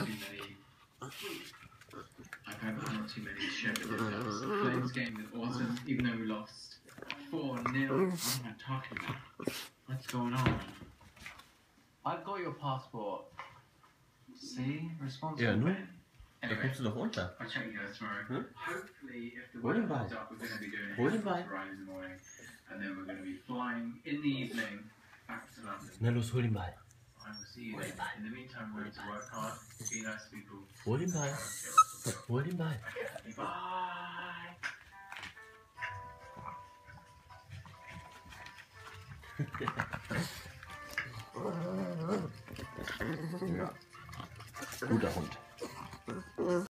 too many. I've not too many shepherds. The Flames game was awesome, even though we lost 4-0. What am I talking about? What's going on? I've got your passport. See? Responsible. Ja, nun? Anyway, Da kommst du doch runter. I'll check you guys tomorrow. Hm? Hopefully, if the Hol den weather Ball. holds up, we're going to be doing Hol den a Ball. ride in the morning. And then we're going to be flying in the evening back to London. Na los, hol den Ball. I will see you then. In the meantime, we're going to work hard, be nice to people. Hol den Ball. Hol den Ball. Okay, bye! Ja. Guter Hund.